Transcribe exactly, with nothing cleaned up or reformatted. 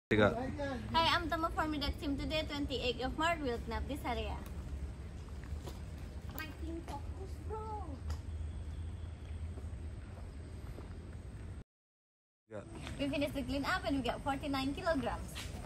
Hi, I'm Tama from the team today, twenty-eighth of March. We'll snap this area. Tracking focus, bro. We finished the clean up and we got forty-nine kilograms.